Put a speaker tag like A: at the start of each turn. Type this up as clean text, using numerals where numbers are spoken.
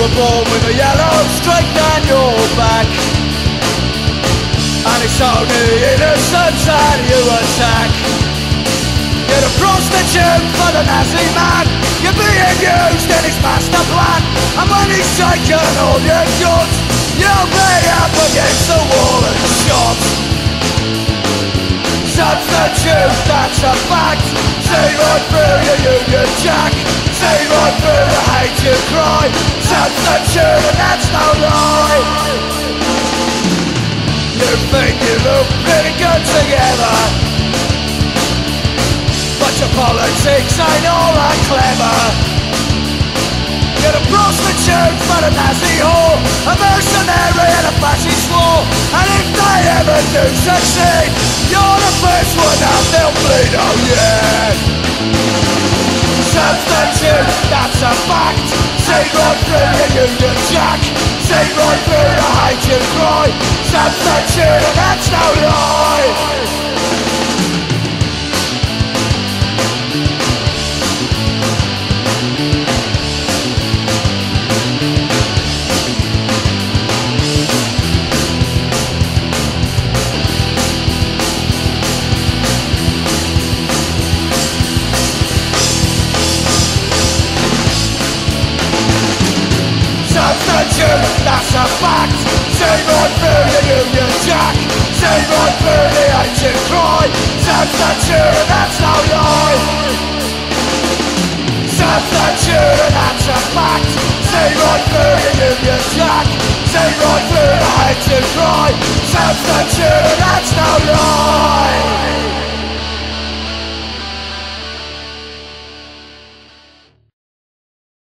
A: were born with a yellow streak down your back, and it's only innocence that you attack. You're a prostitute for the Nazi man. You're being used in his master plan, and when he's taken all you've got, you'll be up against the wall and shot. Substitute, that's a fact. See right through your Union Jack. See right through the hate you cry. Substitute, and that's no lie. You think you look pretty good together, but your politics ain't all that clever. You're a prostitute for the Nazi whore, a mercenary and a fascist war, and if they ever do succeed, you're the first one out they'll bleed, oh yeah. Substitute, that's a fact. See right through your Union Jack. See right through the hate you cry. Substitute, and that's no lie. Substitute, that's a fact. See right through your Union Jack. See right through the hate you cry. Substitute, and that's no lie.